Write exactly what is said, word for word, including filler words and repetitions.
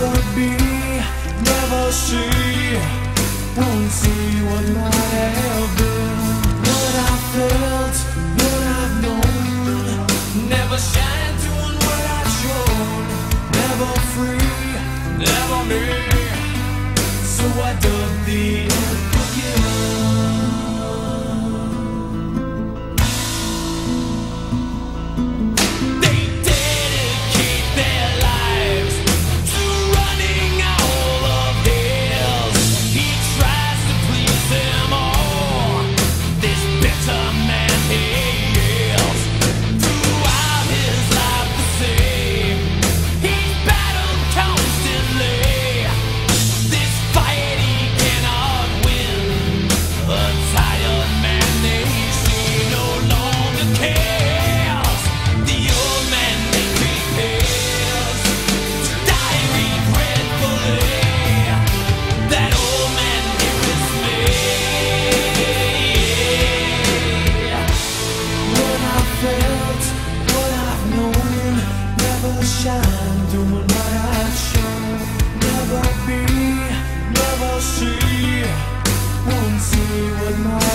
never be, never see, won't see what might have been. What I felt, what I've known, never shine doing what I've shown. Never free, never me, so I dug the earth again. Shine, doing what I've shown. Never be, never see, won't see what my